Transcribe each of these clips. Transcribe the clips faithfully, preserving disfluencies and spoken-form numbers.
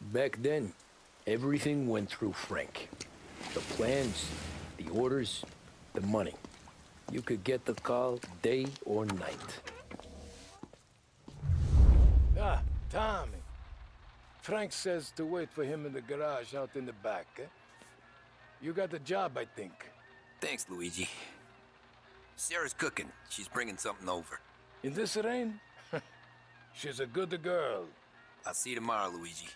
Back then, everything went through Frank. The plans, the orders, the money. You could get the call day or night. Ah, Tommy. Frank says to wait for him in the garage out in the back, eh? You got the job, I think. Thanks, Luigi. Sarah's cooking. She's bringing something over. In this rain? She's a good girl. I'll see you tomorrow, Luigi.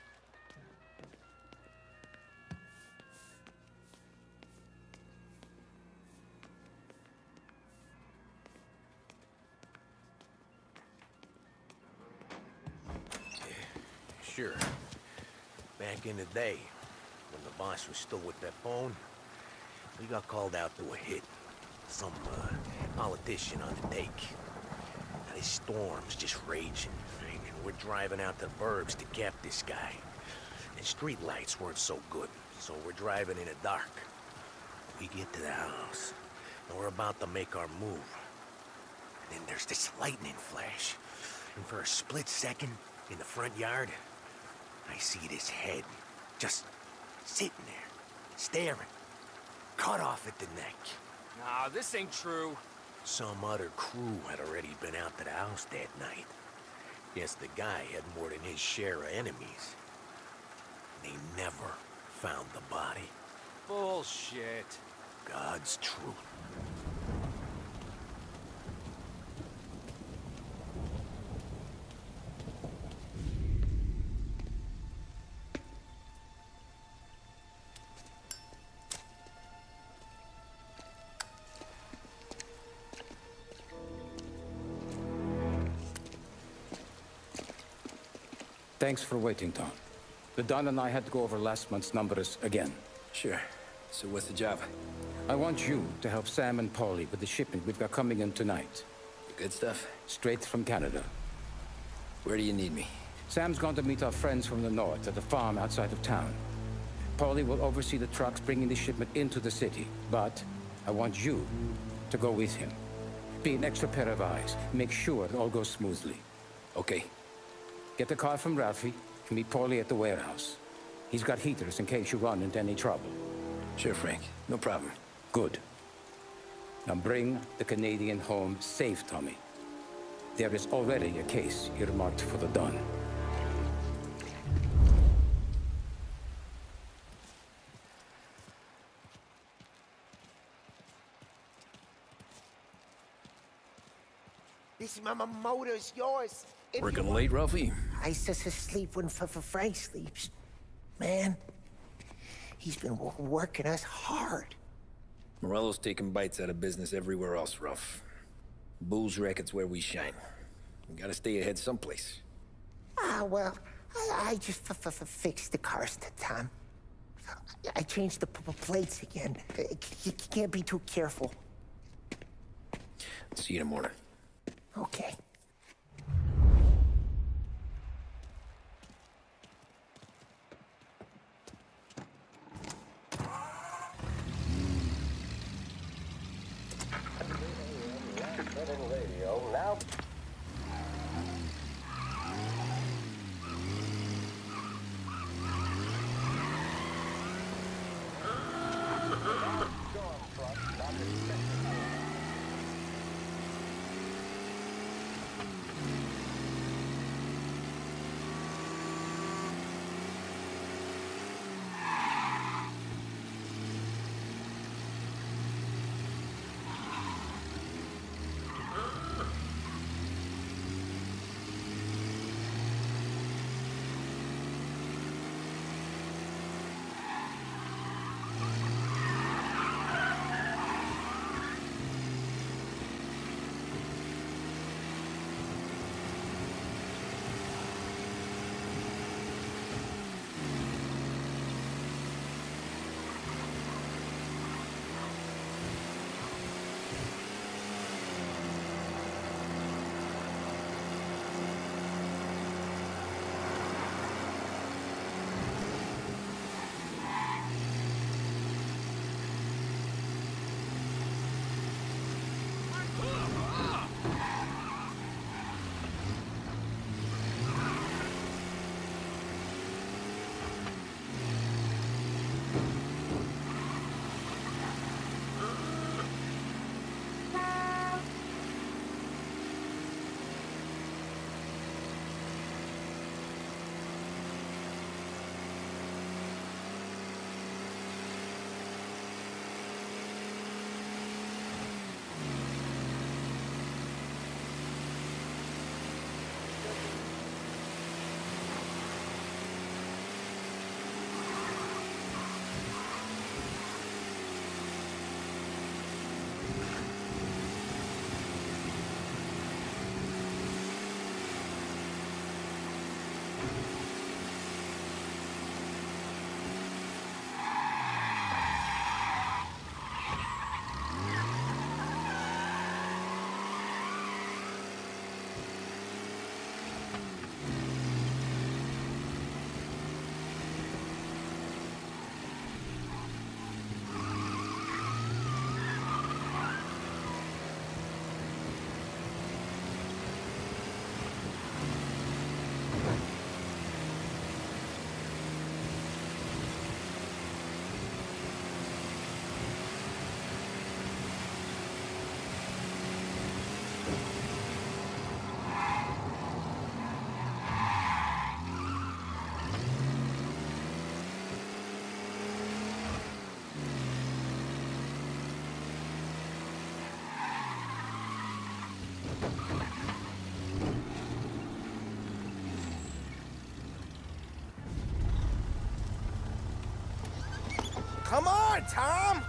Sure. Back in the day, when the boss was still with that phone, we got called out to a hit. Some uh, politician on the take. Now, this storm's just raging, right? And we're driving out to the burbs to cap this guy. And street lights weren't so good, so we're driving in the dark. We get to the house, and we're about to make our move. And then there's this lightning flash. And for a split second, in the front yard, I see this head, just sitting there, staring, cut off at the neck. Nah, this ain't true. Some other crew had already been out to the house that night. Guess the guy had more than his share of enemies. They never found the body. Bullshit. God's truth. Thanks for waiting, Tom. The Don and I had to go over last month's numbers again. Sure. So what's the job? I want you to help Sam and Paulie with the shipment we've got coming in tonight. The good stuff? Straight from Canada. Where do you need me? Sam's going to meet our friends from the north at the farm outside of town. Paulie will oversee the trucks bringing the shipment into the city, but I want you to go with him. Be an extra pair of eyes. Make sure it all goes smoothly. Okay. Get the car from Ralphie and meet Paulie at the warehouse. He's got heaters in case you run into any trouble. Sure, Frank. No problem. Good. Now bring the Canadian home safe, Tommy. There is already a case earmarked for the Don. This my, my motor's yours. If Working you late, Ralphie? I just sleep when for, for Frank sleeps. Man, he's been wo- working us hard. Morello's taking bites out of business everywhere else, Ruff. Booze racket's where we shine. We gotta stay ahead someplace. Ah, well, I, I just f f f fixed the cars that time. I changed the p p plates again. You you can't be too careful. See you in the morning. Okay. come on, Tom!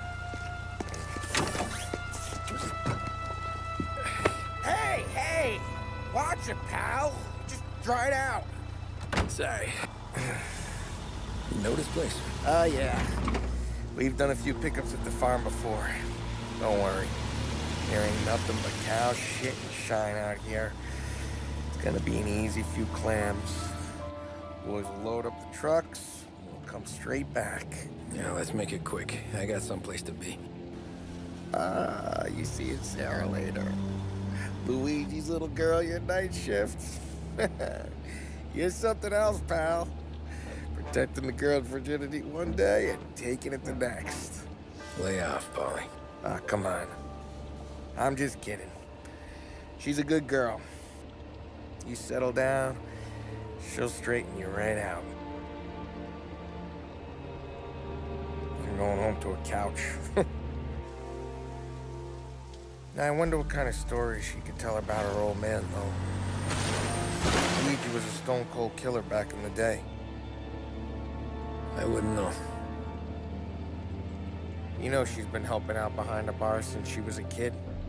Hey, hey! Watch it, pal. Just dry it out. Sorry. You know this place? Oh, yeah. We've done a few pickups at the farm before. Don't worry. There ain't nothing but cow shit and shine out here. It's gonna be an easy few clams. Boys will load up the trucks, and we'll come straight back. Yeah, let's make it quick. I got someplace to be. Ah, you see it, Sarah, later. Luigi's little girl, your night shift. You're something else, pal. Protecting the girl's virginity one day and taking it the next. Lay off, Paulie. Ah, come on. I'm just kidding. She's a good girl. You settle down, she'll straighten you right out. I'm going home to a couch. Now, I wonder what kind of stories she could tell about her old man, though. Luigi was a stone-cold killer back in the day. I wouldn't know. You know she's been helping out behind the bar since she was a kid.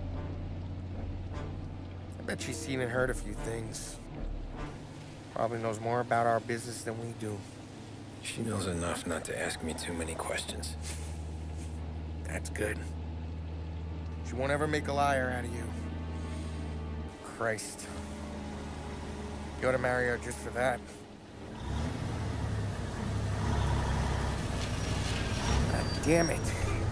I bet she's seen and heard a few things. Probably knows more about our business than we do. She knows enough not to ask me too many questions. That's good. She won't ever make a liar out of you. Christ. You ought to marry her just for that. God damn it.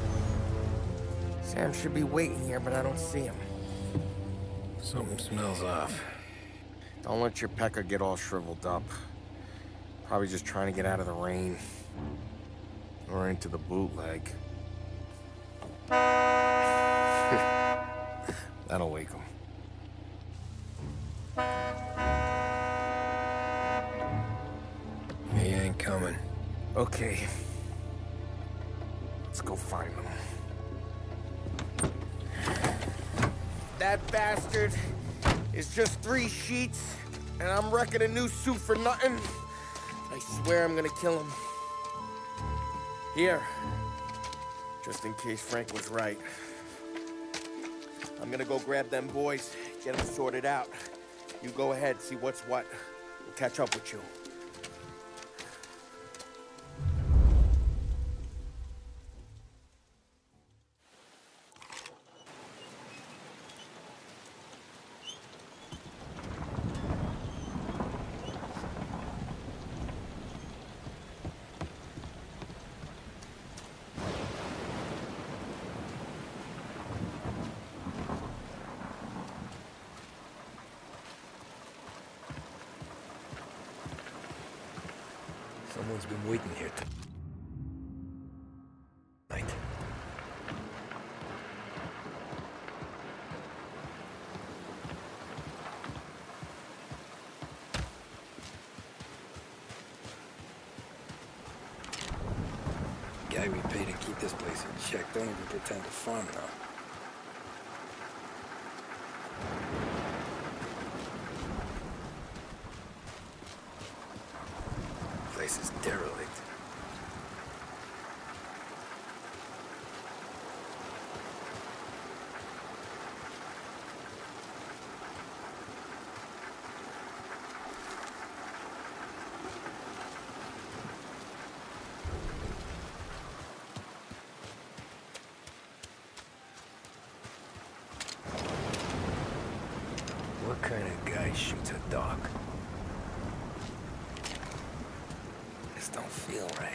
Sam should be waiting here, but I don't see him. Something smells off. Don't let your pecker get all shriveled up. Probably just trying to get out of the rain. Or into the bootleg. That'll wake him. He ain't coming. Okay. Let's go find him. That bastard is just three sheets, and I'm wrecking a new suit for nothing. I swear I'm gonna kill him. Here. Just in case Frank was right. I'm gonna go grab them boys, get them sorted out. You go ahead, see what's what. We'll catch up with you. Someone's been waiting here tonight. Guy we pay to keep this place in check don't even pretend to farm now. Place is derelict. What kind of guy shoots a dog? This don't feel right.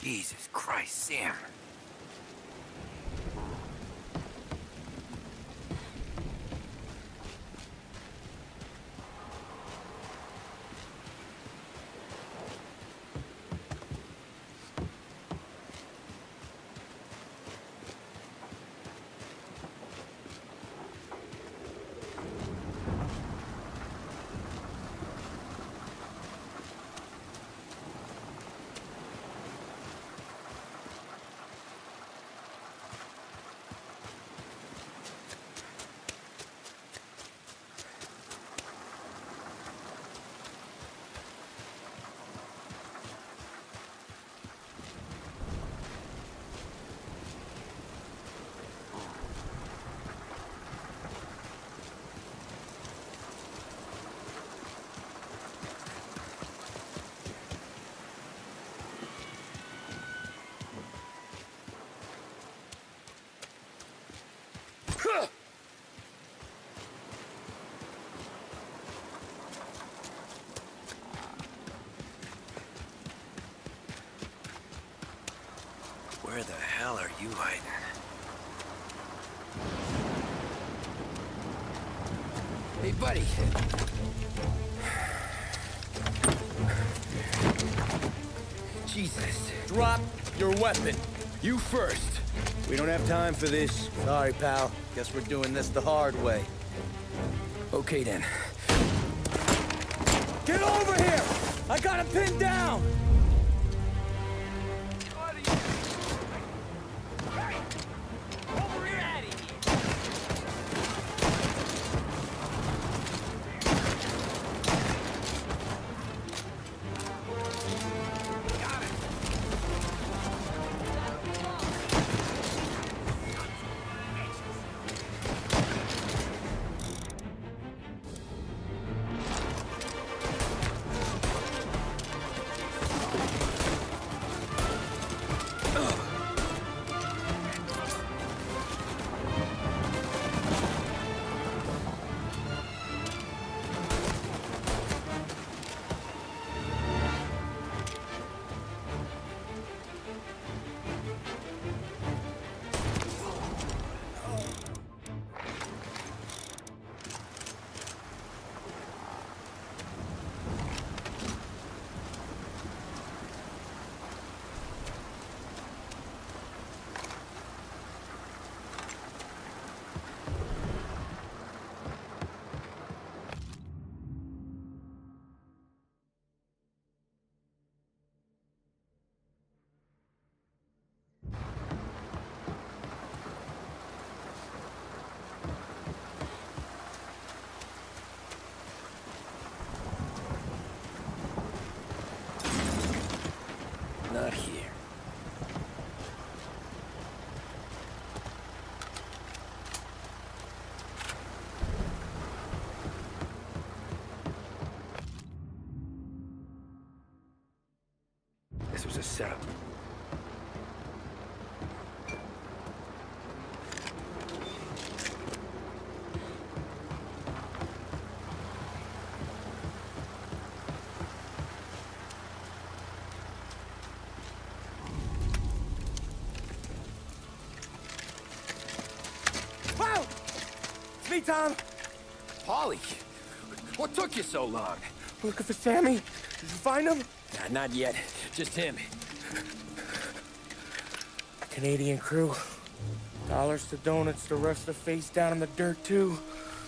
Jesus Christ, Sam. Where the hell are you hiding? Hey, buddy. Jesus. Drop your weapon. You first. We don't have time for this. Sorry, pal. Guess we're doing this the hard way. Okay, then. Get over here! I got him pinned down! Not here. This was a setup. Hey, Tom. Polly, what took you so long? Looking for Sammy. Did you find him? Nah, not yet. Just him. Canadian crew. Dollars to donuts, the rest of face down in the dirt, too.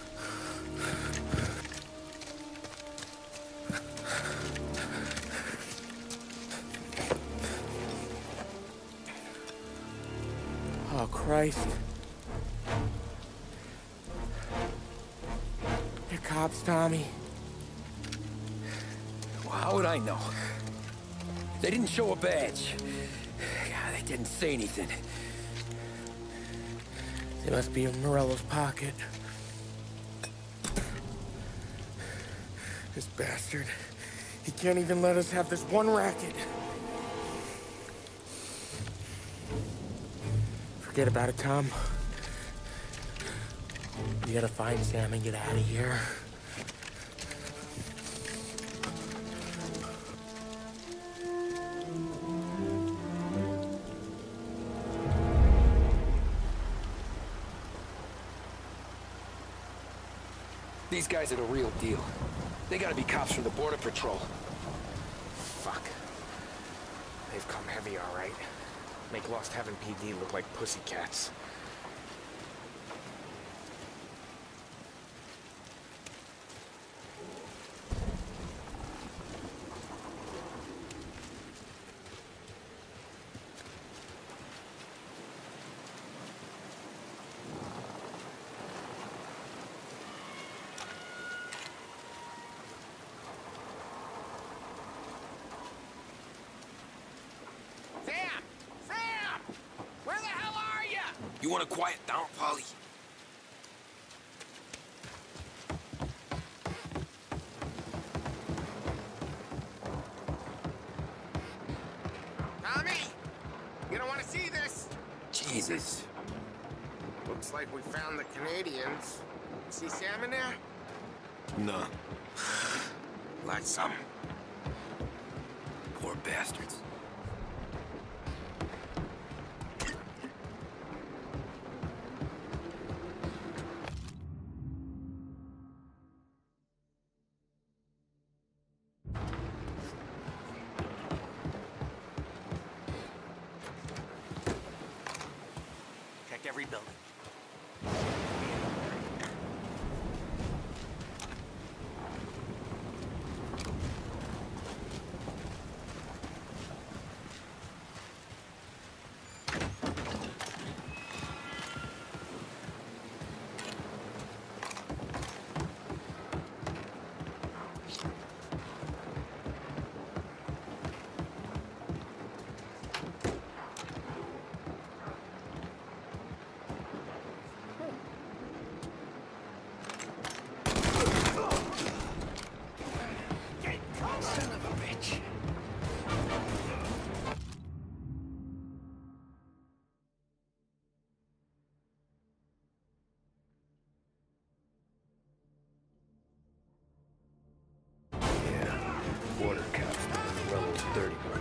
Oh, Christ. They're cops, Tommy. Well, how would I know? They didn't show a badge. God, they didn't say anything. They must be in Morello's pocket. This bastard. He can't even let us have this one racket. Forget about it, Tom. We gotta find Sam and get out of here. These guys are the real deal. They gotta be cops from the Border Patrol. Fuck. They've come heavy, all right. Make Lost Heaven P D look like pussycats. You want to quiet down, Polly? Tommy! You don't want to see this! Jesus. Looks like we found the Canadians. See Sam in there? No. Like some. Poor bastards. Every building. Border cops doing Morello's dirty work.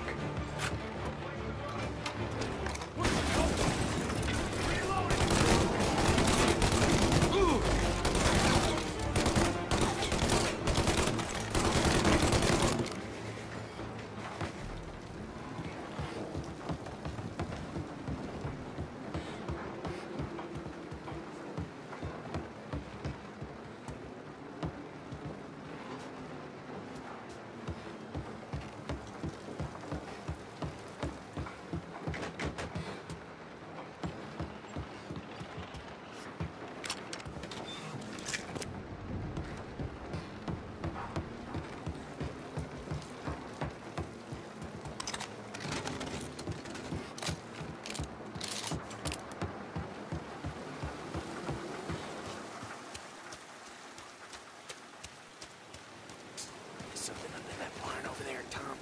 Something under that barn over there, Tom.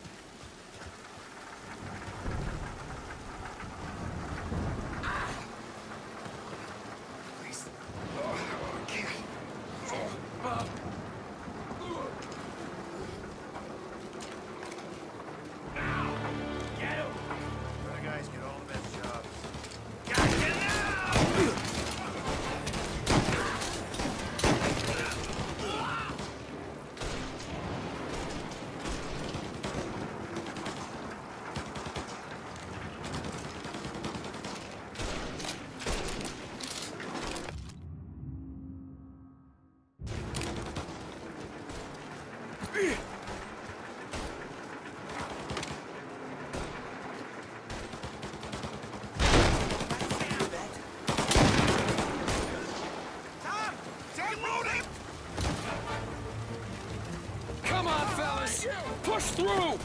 Ah! Please. Oh, okay. Oh, oh. Now! Get him! You guys get all the best jobs. Gotcha now! Come on, fellas! Push through!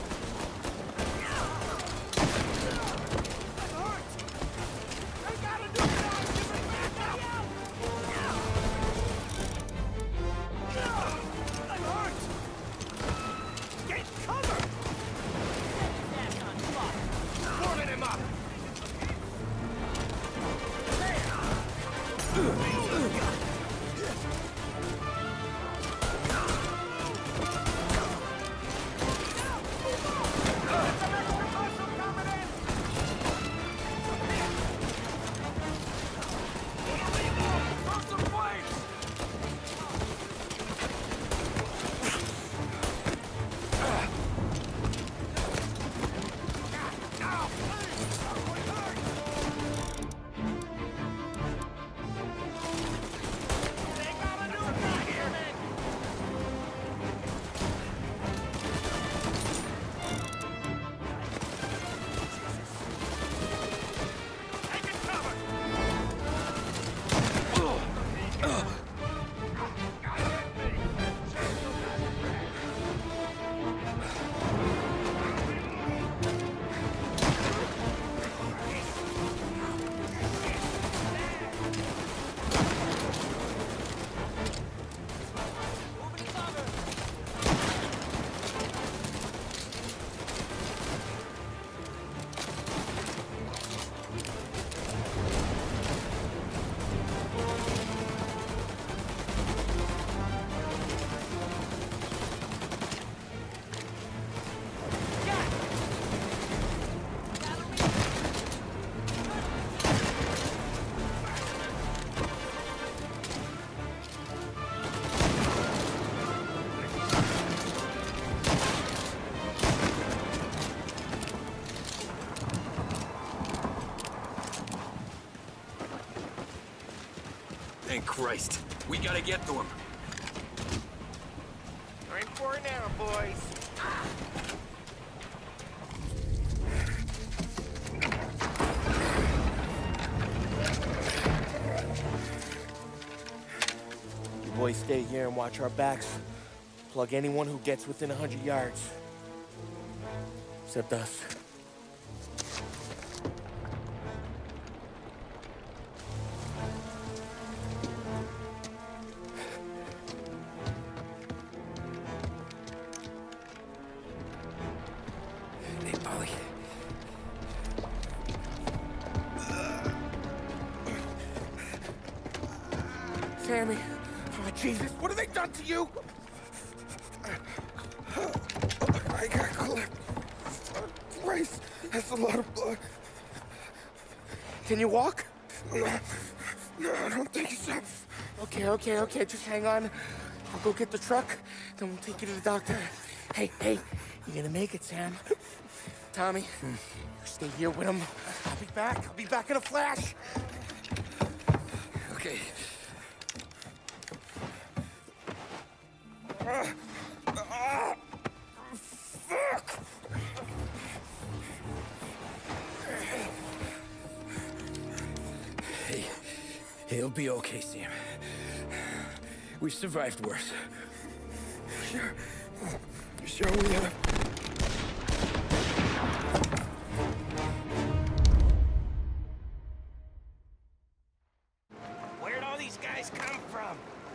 Christ. We gotta get to him. I'm for it now, boys. You boys stay here and watch our backs. Plug anyone who gets within a hundred yards. Except us. Hey, Polly. Sammy. Oh, Jesus, what have they done to you? I got clipped. Christ, that's a lot of blood. Can you walk? No, no, I don't think so. Okay, okay, okay, just hang on. I'll go get the truck, then we'll take you to the doctor. Hey, hey, you're gonna make it, Sam. Tommy, you stay here with him. I'll be back. I'll be back in a flash. Okay. Uh, uh, fuck! Hey, he'll be okay, Sam. We've survived worse. Sure. Sure we have. Where'd all these guys come from?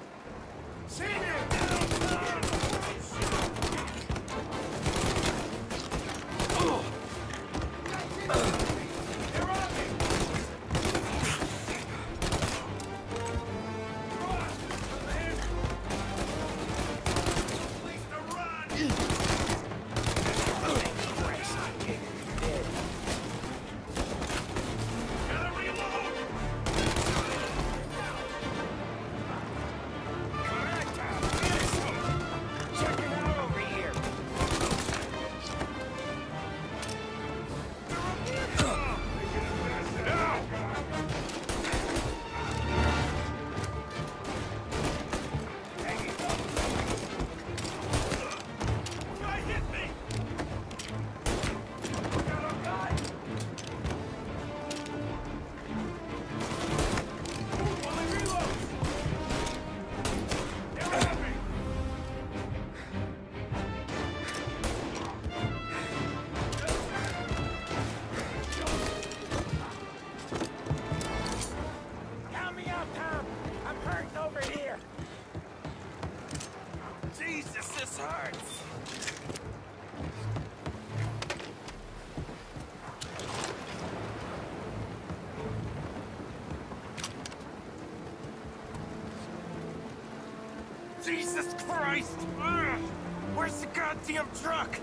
Jesus Christ! Ugh. Where's the goddamn truck?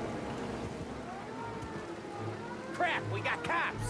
Crap, we got cops.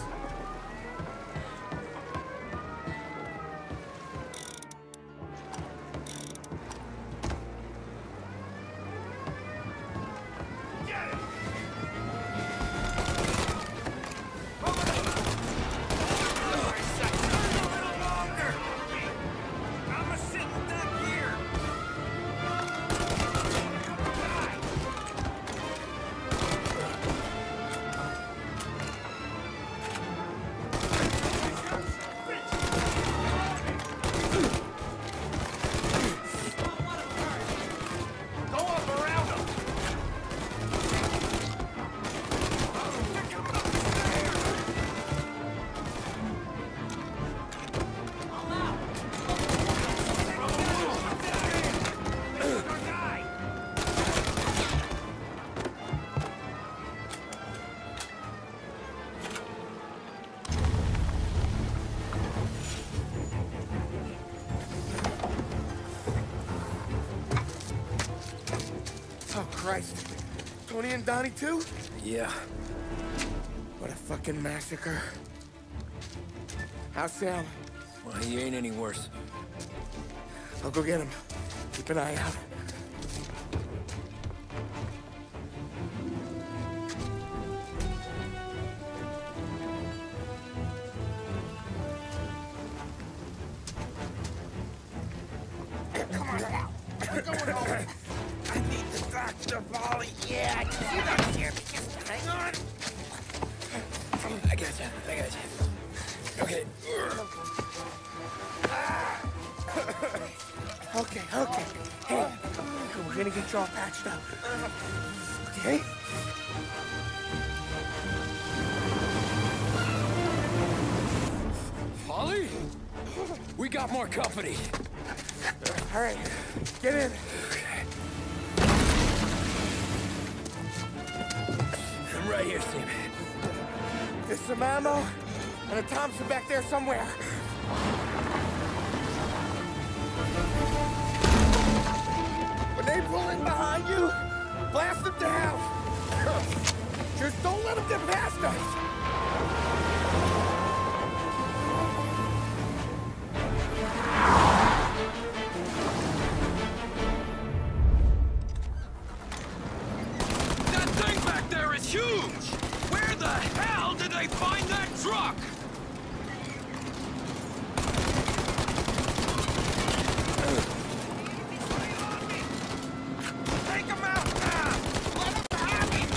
Oh, Christ. Tony and Donnie, too? Yeah. What a fucking massacre. How's Sam? Well, he ain't any worse. I'll go get him. Keep an eye out. I need the doctor, Polly. Yeah, I can see that here. Just hang on. I got you. I got you. Okay. Okay, okay. Hey, we're gonna get you all patched up. Okay? Ollie? We got more company. All right, get in. I'm right here, Sam. There's some ammo and a Thompson back there somewhere. When they pull in behind you, blast them down. Just don't let them get past us. That thing back there is huge! Where the hell did they find that truck? Take him out now! Let him have him!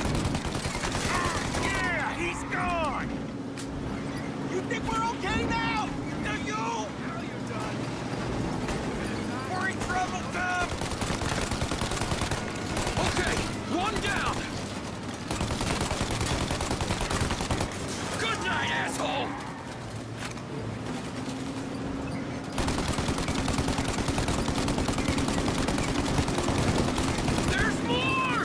Yeah, he's gone! You think we're okay now? Do you? Now you're done. We're in trouble, Tom! Okay, one down! Good night, asshole! There's more!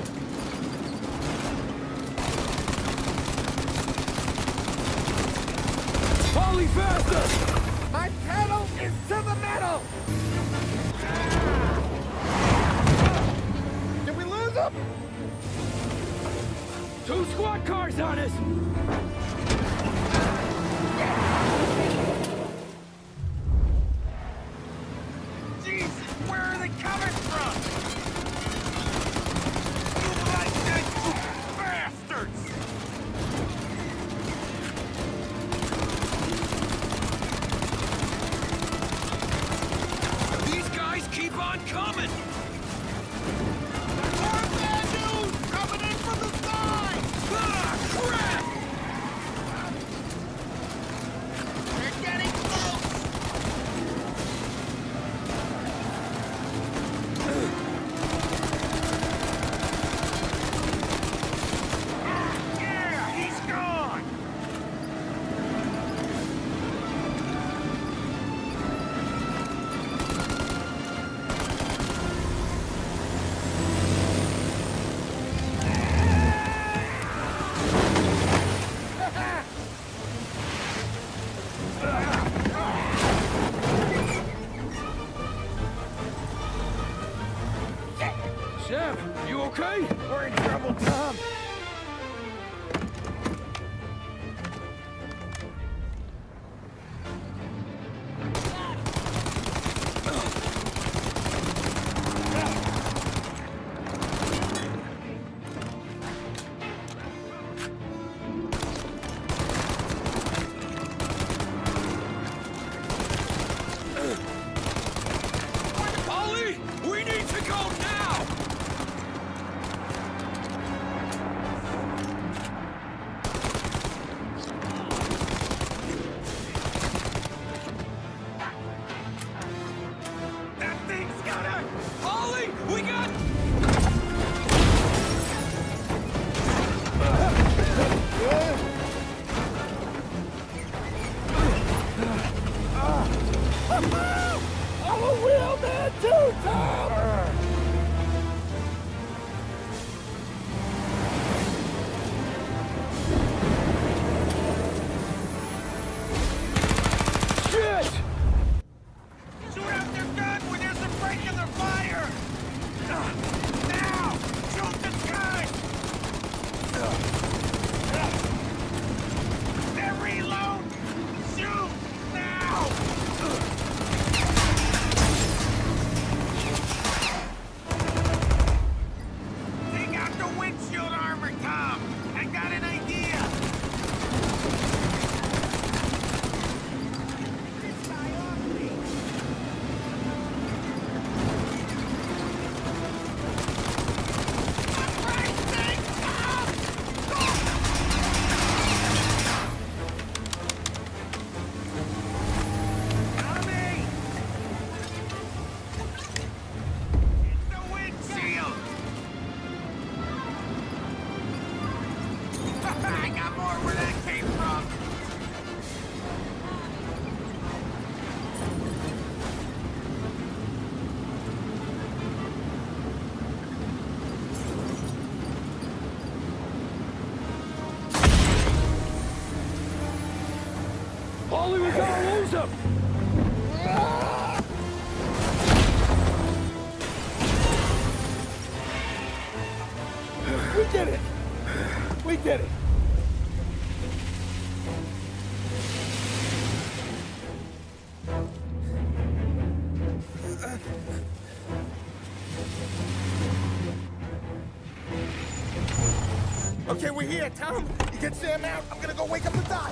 Polly, faster! My pedal is to the metal! Did we lose him? Two squad cars on us! Jesus, where are they coming from? You like that, you bastards! These guys keep on coming! More bad news coming in from the side! Ah, crap! They're getting close! Yeah, he's gone! Sam, you okay? We're in trouble, Tom. Ollie, we need to go now! That thing's gonna... Ollie, we got... I'm a real man too, Tom! Shit! Shoot out their gun when there's a break in their fire! Now! Shoot the guy! They're reload! Shoot! Now! get it. Okay, we're here, Tom. You get Sam out. I'm gonna go wake up the doc.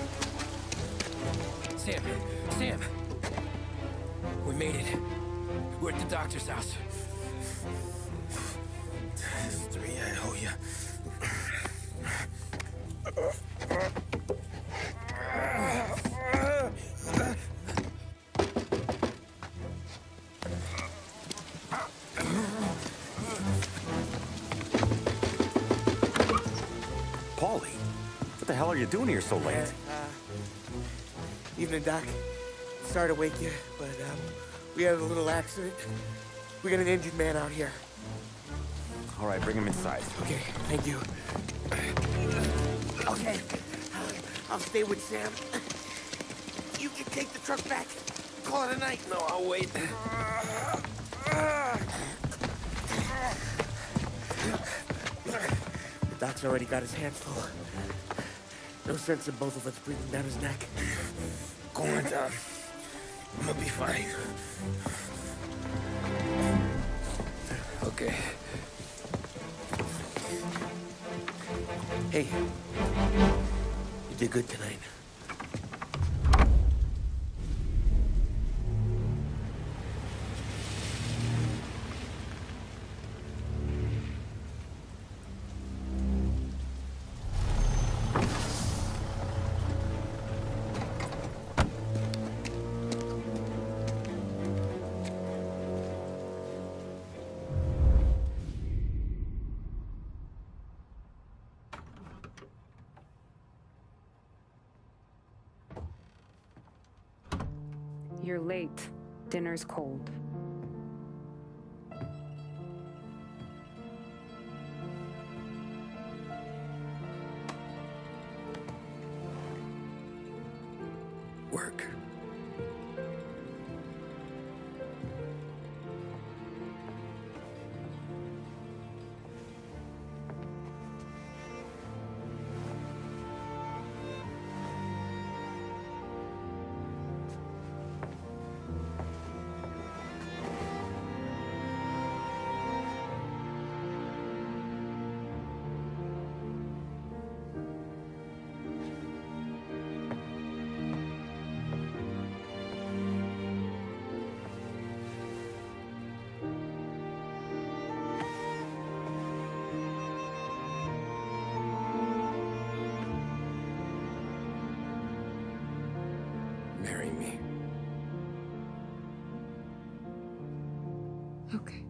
Sam, Sam. We made it. We're at the doctor's house. Three, I owe you. Paulie, what the hell are you doing here so late? Uh, evening, Doc. Sorry to wake you, but um, we had a little accident. We got an injured man out here. All right, bring him inside. Okay, thank you. Okay, I'll stay with Sam. You can take the truck back. Call it a night. No, I'll wait. The doc's already got his hands full. No sense in both of us breathing down his neck. Go on, Tom. I'm gonna be fine. Okay. Hey, you did good tonight. You're late. Dinner's cold. Work. Marry me. Okay.